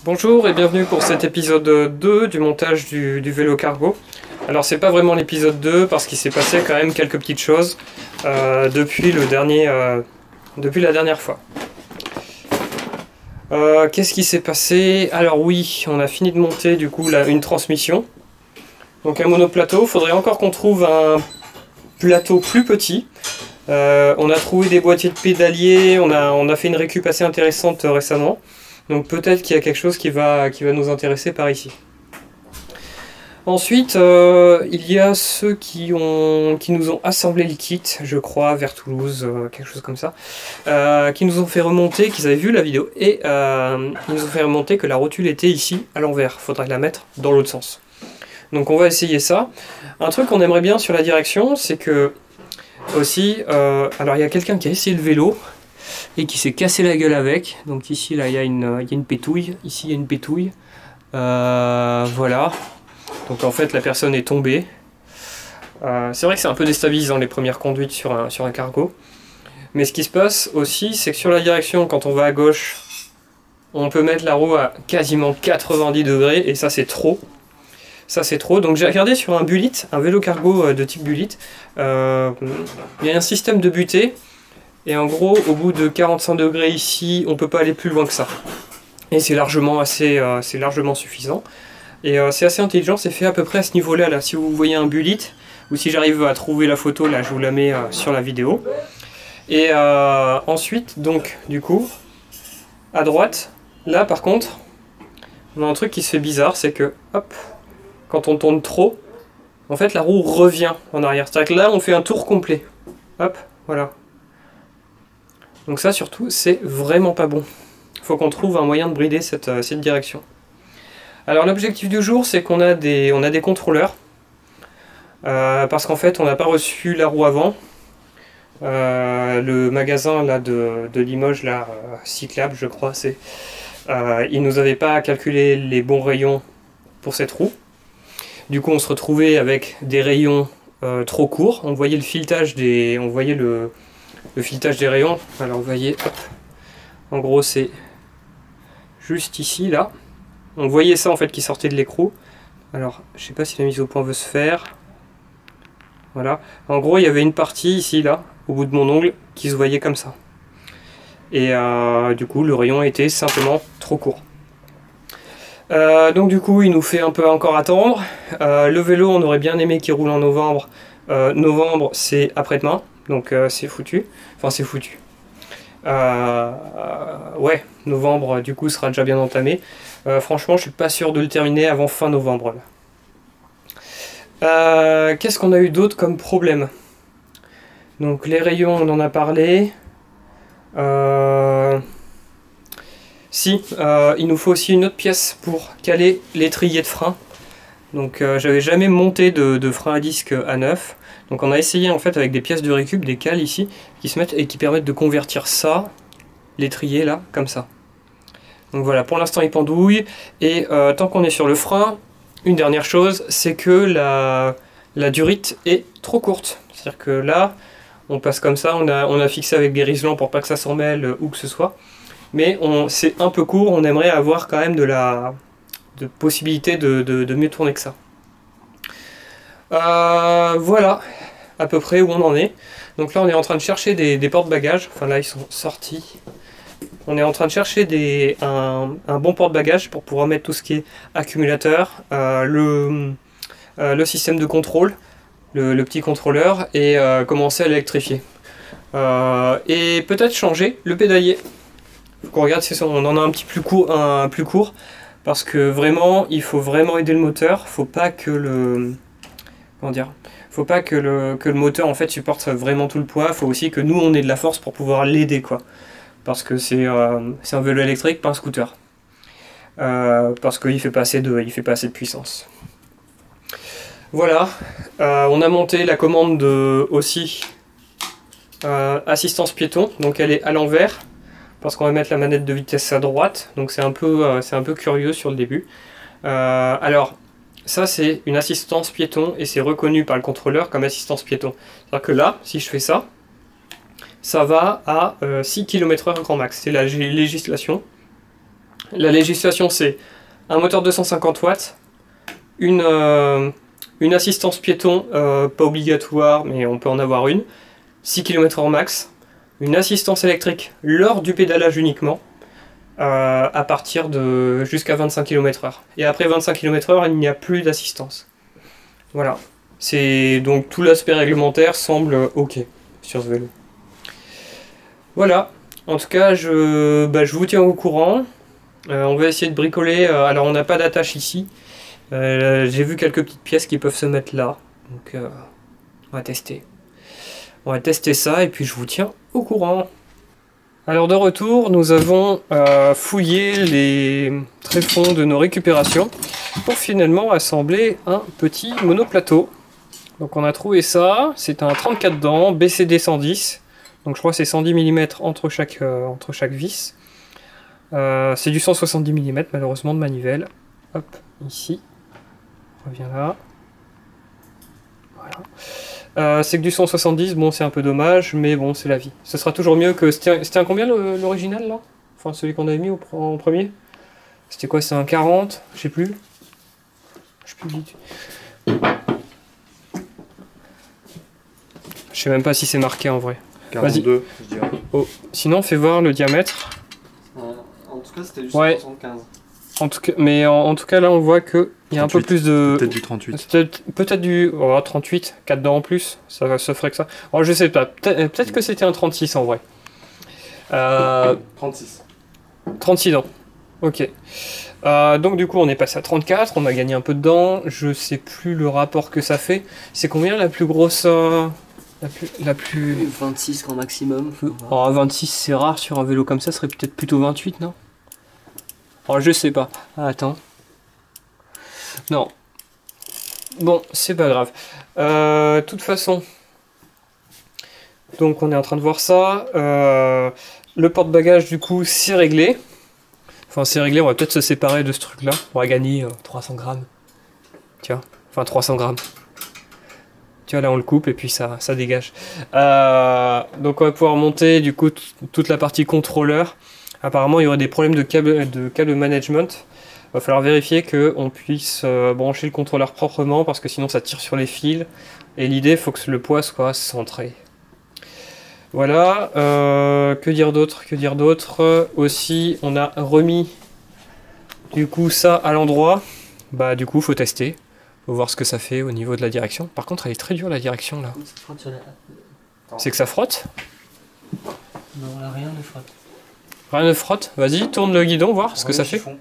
Bonjour et bienvenue pour cet épisode 2 du montage du vélo cargo. Alors c'est pas vraiment l'épisode 2 parce qu'il s'est passé quand même quelques petites choses depuis la dernière fois. Qu'est-ce qui s'est passé? Alors oui, on a fini de monter du coup une transmission. Donc un monoplateau, il faudrait encore qu'on trouve un plateau plus petit. On a trouvé des boîtiers de pédalier, on a fait une récup assez intéressante récemment. Donc peut-être qu'il y a quelque chose qui va nous intéresser par ici. Ensuite, il y a ceux qui nous ont assemblé le kit, je crois, vers Toulouse, quelque chose comme ça, qui nous ont fait remonter, qu'ils avaient vu la vidéo, et ils nous ont fait remonter que la rotule était ici, à l'envers. Il faudrait la mettre dans l'autre sens. Donc on va essayer ça. Un truc qu'on aimerait bien sur la direction, c'est que, aussi, alors il y a quelqu'un qui a essayé le vélo, et qui s'est cassé la gueule avec. Donc ici, là, il y a une pétouille. Ici, il y a une pétouille. Voilà. Donc en fait, la personne est tombée. C'est vrai que c'est un peu déstabilisant les premières conduites sur un cargo. Mais ce qui se passe aussi, c'est que sur la direction, quand on va à gauche, on peut mettre la roue à quasiment 90 degrés. Et ça, c'est trop. Ça, c'est trop. Donc j'ai regardé sur un Bullitt, un vélo cargo de type Bullitt. Il y a un système de butée. Et en gros, au bout de 45 degrés ici, on ne peut pas aller plus loin que ça. Et c'est largement suffisant. Et c'est assez intelligent, c'est fait à peu près à ce niveau-là. Là. Si vous voyez un Bullitt, ou si j'arrive à trouver la photo, là je vous la mets sur la vidéo. Et ensuite, donc, du coup, à droite, là par contre, on a un truc qui se fait bizarre, c'est que, hop, quand on tourne trop, en fait la roue revient en arrière. C'est-à-dire que là, on fait un tour complet. Hop, voilà. Donc ça surtout, c'est vraiment pas bon. Il faut qu'on trouve un moyen de brider cette direction. Alors l'objectif du jour, c'est qu'on a des contrôleurs. Parce qu'en fait, on n'a pas reçu la roue avant. Le magasin là, de Limoges, là, cyclable, je crois, il nous avait pas calculé les bons rayons pour cette roue. Du coup, on se retrouvait avec des rayons trop courts. On voyait le filetage le filetage des rayons. Alors vous voyez, hop, en gros c'est juste ici, là. On voyait ça en fait qui sortait de l'écrou. Alors je sais pas si la mise au point veut se faire. Voilà. En gros il y avait une partie ici, là, au bout de mon ongle, qui se voyait comme ça. Et du coup le rayon était simplement trop court. Donc du coup il nous fait un peu encore attendre. Le vélo on aurait bien aimé qu'il roule en novembre. Novembre c'est après-demain. Donc c'est foutu, enfin c'est foutu. Ouais, novembre du coup sera déjà bien entamé. Franchement je suis pas sûr de le terminer avant fin novembre. Qu'est-ce qu'on a eu d'autre comme problème? Donc les rayons on en a parlé. Il nous faut aussi une autre pièce pour caler l'étrier de frein. Donc j'avais jamais monté de frein à disque à neuf. Donc on a essayé en fait avec des pièces de récup, des cales ici, qui se mettent et qui permettent de convertir ça, l'étrier là, comme ça. Donc voilà, pour l'instant il pendouille. Et tant qu'on est sur le frein, une dernière chose, c'est que la durite est trop courte. C'est-à-dire que là, on passe comme ça, on a fixé avec des riselants pour pas que ça s'en mêle où que ce soit. Mais c'est un peu court, on aimerait avoir quand même de possibilité de mieux tourner que ça. Voilà à peu près où on en est. Donc là on est en train de chercher des porte-bagages. Enfin là ils sont sortis. On est en train de chercher un bon porte-bagages pour pouvoir mettre tout ce qui est accumulateur, le système de contrôle, le petit contrôleur, et commencer à l'électrifier. Et peut-être changer le pédalier. Faut qu'on regarde si on en a un petit plus court, parce que vraiment il faut vraiment aider le moteur. Faut pas que le faut pas que le moteur en fait supporte vraiment tout le poids. Faut aussi que nous on ait de la force pour pouvoir l'aider, quoi. Parce que c'est un vélo électrique, pas un scooter. Parce qu'il fait pas assez de puissance. Voilà. On a monté la commande aussi assistance piéton. Donc elle est à l'envers. Parce qu'on va mettre la manette de vitesse à droite. Donc c'est un peu curieux sur le début. Alors ça c'est une assistance piéton et c'est reconnu par le contrôleur comme assistance piéton. C'est-à-dire que là, si je fais ça, ça va à 6 km/h grand max. C'est la législation. La législation, c'est un moteur 250 watts, une assistance piéton, pas obligatoire, mais on peut en avoir une, 6 km/h max, une assistance électrique lors du pédalage uniquement, à partir de jusqu'à 25 km/h. Et après 25 km/h, il n'y a plus d'assistance. Voilà. Donc tout l'aspect réglementaire semble ok sur ce vélo. Voilà. En tout cas, je vous tiens au courant. On va essayer de bricoler. Alors on n'a pas d'attache ici. J'ai vu quelques petites pièces qui peuvent se mettre là. Donc on va tester. On va tester ça et puis je vous tiens au courant. Alors de retour, nous avons fouillé les tréfonds de nos récupérations pour finalement assembler un petit monoplateau. Donc on a trouvé ça, c'est un 34 dents BCD 110, donc je crois que c'est 110 mm entre chaque vis. C'est du 170 mm malheureusement de manivelle. Hop, ici, on revient là. Voilà. C'est que du 170, bon c'est un peu dommage, mais bon c'est la vie. Ce sera toujours mieux que... C'était un combien l'original là? Enfin celui qu'on avait mis en premier? C'était quoi? C'est un 40? Je sais plus. Je sais plus du tout. Je sais même pas si c'est marqué en vrai. 42, je dirais. Oh. Sinon fais voir le diamètre. En tout cas c'était du 175. En tout cas, mais en tout cas là on voit qu'il y a 38. Un peu plus de... Peut-être du 38. Peut-être du 38, 4 dents en plus, ça ferait que ça. Alors je sais pas, peut-être que c'était un 36 en vrai. 36. 36 dents, ok. Donc du coup on est passé à 34, on a gagné un peu de dents, je sais plus le rapport que ça fait. C'est combien la plus grosse... La plus... 26 grand maximum. Oh, 26 c'est rare sur un vélo comme ça, ce serait peut-être plutôt 28, non? Oh, je sais pas. Ah, attends. Non. Bon, c'est pas grave. De toute façon, donc on est en train de voir ça. Le porte-bagages du coup c'est réglé. Enfin c'est réglé, on va peut-être se séparer de ce truc là. On va gagner 300 grammes. Tiens, enfin 300 grammes. Tu vois là on le coupe et puis ça dégage. Donc on va pouvoir monter du coup toute la partie contrôleur. Apparemment il y aurait des problèmes de câble management. Il va falloir vérifier qu'on puisse brancher le contrôleur proprement parce que sinon ça tire sur les fils. Et l'idée, il faut que le poids soit centré. Voilà. Que dire d'autre? Aussi, on a remis du coup ça à l'endroit. Bah du coup, faut tester. Faut voir ce que ça fait au niveau de la direction. Par contre, elle est très dure la direction là. C'est que ça frotte? Non, là, rien ne frotte. Rien ne frotte? Vas-y, tourne le guidon, voir ce que ça fait.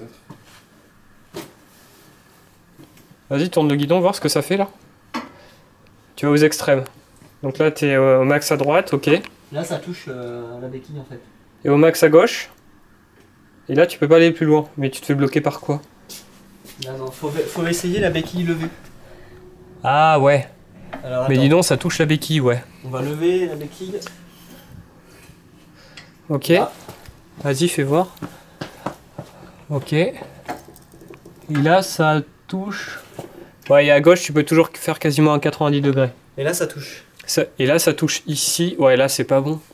Vas-y, tourne le guidon, voir ce que ça fait là. Tu vas aux extrêmes. Donc là, tu es au max à droite, ok. Là, ça touche la béquille en fait. Et au max à gauche. Et là, tu peux pas aller plus loin. Mais tu te fais bloquer par quoi? Non, faut essayer la béquille levée. Ah ouais. Alors, mais dis donc, ça touche la béquille, ouais. On va lever la béquille. Ok. Ah. Vas-y, fais voir. Ok. Et là, ça touche... Ouais, et à gauche, tu peux toujours faire quasiment un 90 degrés. Et là, ça touche. Et là, ça touche ici. Ouais, là, c'est pas bon.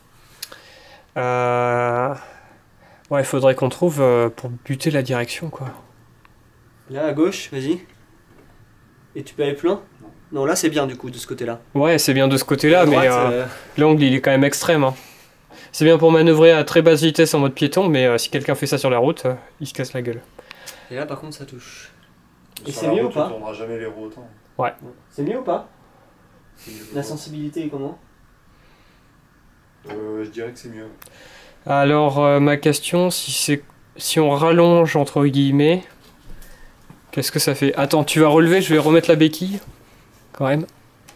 Ouais, il faudrait qu'on trouve pour buter la direction, quoi. Là, à gauche, vas-y. Et tu peux aller plus loin? Non, là, c'est bien, du coup, de ce côté-là. Ouais, c'est bien de ce côté-là, mais l'angle, il est quand même extrême. Hein. C'est bien pour manœuvrer à très basse vitesse en mode piéton, mais si quelqu'un fait ça sur la route, il se casse la gueule. Et là, par contre, ça touche. Et c'est mieux ou pas? On tournera jamais les roues autant. Ouais. C'est mieux ou pas? La sensibilité est comment? Je dirais que c'est mieux. Alors, ma question, si on rallonge entre guillemets, qu'est-ce que ça fait? Attends, tu vas relever, je vais remettre la béquille, quand même.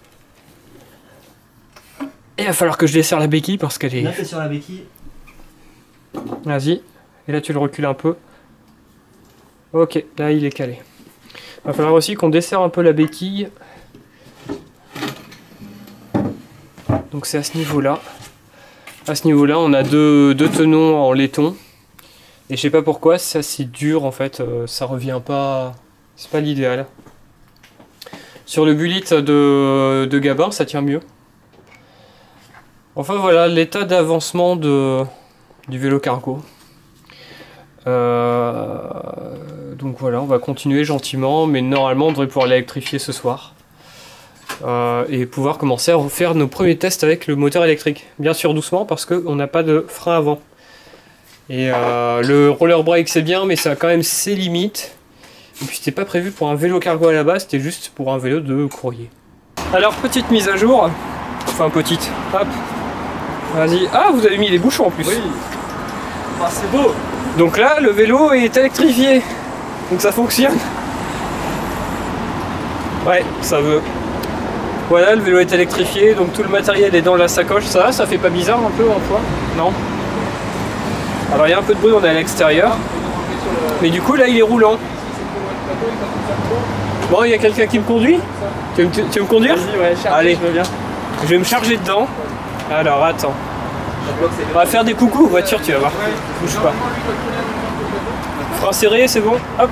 Et il va falloir que je desserre la béquille parce qu'elle est... Là, t'es sur la béquille. Vas-y. Et là, tu le recules un peu. Ok, là, il est calé. Il va falloir aussi qu'on desserre un peu la béquille. Donc c'est à ce niveau-là. À ce niveau-là, on a deux tenons en laiton. Et je sais pas pourquoi, ça c'est dur en fait, ça revient pas... C'est pas l'idéal. Sur le bullet de Gabin, ça tient mieux. Enfin voilà, l'état d'avancement du vélo cargo. Donc voilà, on va continuer gentiment, mais normalement on devrait pouvoir l'électrifier ce soir. Et pouvoir commencer à faire nos premiers tests avec le moteur électrique. Bien sûr doucement parce qu'on n'a pas de frein avant. Et le roller brake c'est bien, mais ça a quand même ses limites. Et puis c'était pas prévu pour un vélo cargo à la base, c'était juste pour un vélo de courrier. Alors petite mise à jour, enfin petite, hop, vas-y. Ah, vous avez mis les bouchons en plus. Oui. Ah, c'est beau. Donc là le vélo est électrifié, donc ça fonctionne. Ouais, ça veut. Voilà, le vélo est électrifié, donc tout le matériel est dans la sacoche. Ça fait pas bizarre un peu en poids? Non. Alors il y a un peu de bruit, on est à l'extérieur. Mais du coup là il est roulant. Bon, il y a quelqu'un qui me conduit? Tu veux me conduire? Vas-y, ouais, charge, allez, je veux bien. je vais me charger dedans. Alors attends. On va faire des coucous aux voitures, tu vas voir. Bouge pas. Frein serré, c'est bon? Hop.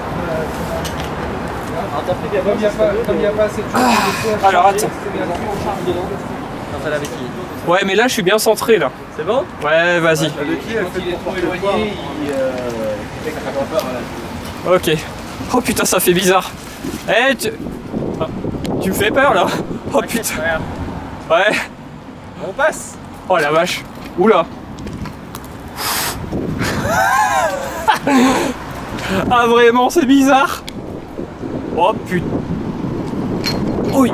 Alors attends. Ouais, mais là je suis bien centré là. C'est bon? Ouais, vas-y. Ok. Oh putain, ça fait bizarre. Eh, tu me fais peur là. Oh putain. Ouais. On passe. Oh la vache. Oula. Ah vraiment, c'est bizarre. Oh putain. Oui.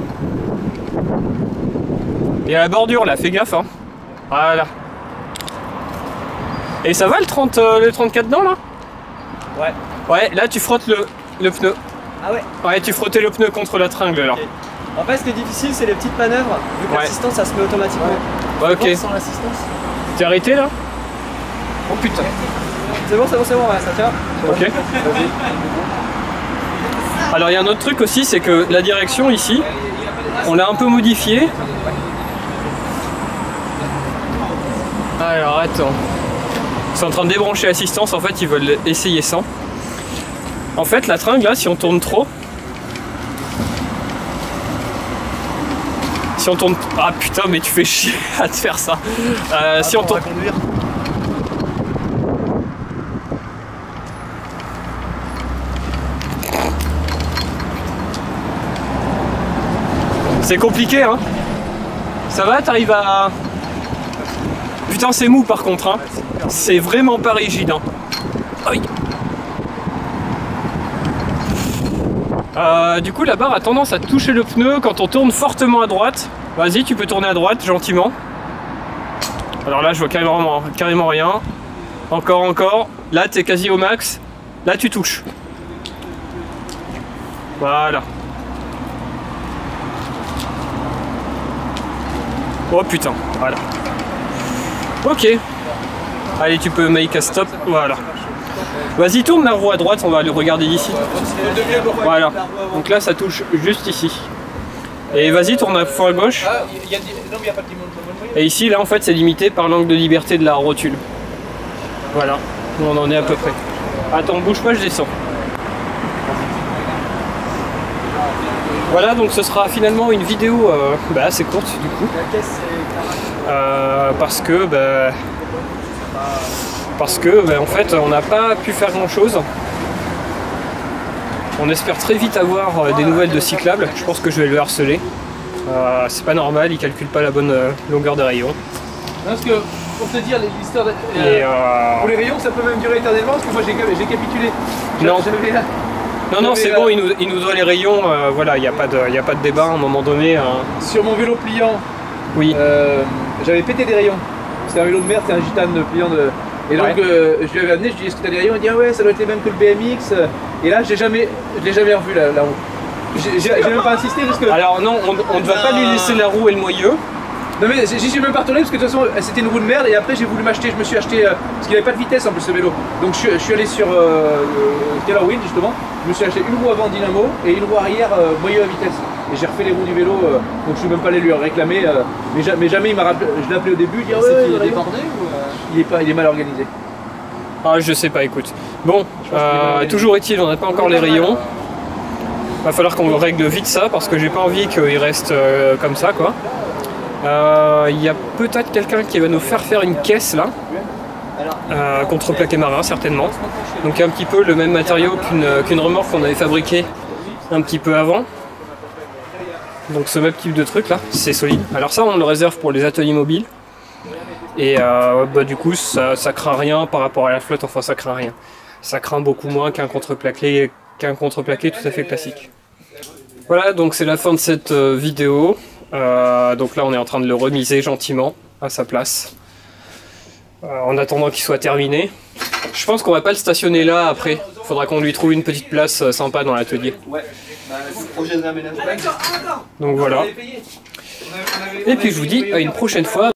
Il y a la bordure là, fais gaffe hein. Voilà. Et ça va le 34 dedans là? Ouais. Ouais, là tu frottes le pneu. Ah ouais? Ouais, tu frottais le pneu contre la tringle là. Okay. En fait, ce qui est difficile, c'est les petites manœuvres. Vu que l'assistance, ça se met automatiquement. Ouais, ok. Sans l'assistance. T'es arrêté là? Oh putain. C'est bon, ouais, ça tient. Ok. Alors il y a un autre truc aussi, c'est que la direction ici, on l'a un peu modifiée. Alors attends. Ils sont en train de débrancher l'assistance, en fait ils veulent essayer sans. En fait la tringle là, si on tourne trop, si on tourne... Ah putain, mais tu fais chier à te faire ça. Si on tourne... C'est compliqué hein. Ça va, t'arrives à... Putain c'est mou par contre hein. C'est vraiment pas rigide hein. Aïe. Du coup la barre a tendance à toucher le pneu quand on tourne fortement à droite. Vas-y, tu peux tourner à droite gentiment. Alors là je vois carrément rien. Encore. Là t'es quasi au max. Là tu touches. Voilà. Oh putain, voilà. Ok. Allez, tu peux make a stop. Voilà. Vas-y, tourne la roue à droite, on va le regarder d'ici. Voilà. Donc là, ça touche juste ici. Et vas-y, tourne à fond à gauche. Et ici, là, en fait, c'est limité par l'angle de liberté de la rotule. Voilà. On en est à peu près. Attends, bouge pas, je descends. Voilà, donc ce sera finalement une vidéo assez courte du coup. Parce que en fait on n'a pas pu faire grand chose. On espère très vite avoir des nouvelles de Cyclable. Je pense que je vais le harceler. C'est pas normal, il calcule pas la bonne longueur des rayons. Non, parce que pour te dire l'histoire pour les rayons ça peut même durer éternellement parce que moi j'ai capitulé. Non, c'est bon, il nous doit les rayons, voilà, il n'y a pas de débat à un moment donné. Sur mon vélo pliant, oui. J'avais pété des rayons. C'était un vélo de merde, c'est un gitane pliant de... Et donc je lui avais amené, je lui ai dit est-ce que t'as des rayons? Il dit ah ouais, ça doit être les mêmes que le BMX. Et là je l'ai jamais revu la roue. J'ai même pas insisté parce que... Alors non, on ne va pas lui laisser la roue et le moyeu. Non mais j'y suis même pas retourné parce que de toute façon c'était une roue de merde et après j'ai voulu m'acheter, je me suis acheté, parce qu'il avait pas de vitesse en plus ce vélo. Donc je suis allé sur Taylorwind justement, je me suis acheté une roue avant dynamo et une roue arrière moyeu à vitesse. Et j'ai refait les roues du vélo, donc je suis même pas allé lui réclamer, mais jamais il m'a rappelé, je l'ai appelé au début, il dit ouais, il est débordé ou il est mal organisé. Ah je sais pas, écoute. Bon, toujours est-il, on n'a pas encore les rayons. Va falloir qu'on règle vite ça parce que j'ai pas envie qu'il reste comme ça quoi. Il y a peut-être quelqu'un qui va nous faire une caisse là. contreplaqué marin certainement. Donc un petit peu le même matériau qu'une remorque qu'on avait fabriquée un petit peu avant. Donc ce même type de truc là, c'est solide. Alors ça on le réserve pour les ateliers mobiles. Et du coup ça craint rien par rapport à la flotte, enfin ça craint rien. Ça craint beaucoup moins qu'un contreplaqué tout à fait classique. Voilà, donc c'est la fin de cette vidéo. Donc là on est en train de le remiser gentiment à sa place. En attendant qu'il soit terminé. Je pense qu'on va pas le stationner là après. Faudra qu'on lui trouve une petite place sympa dans l'atelier. Ouais. Donc voilà. Et puis je vous dis à une prochaine fois.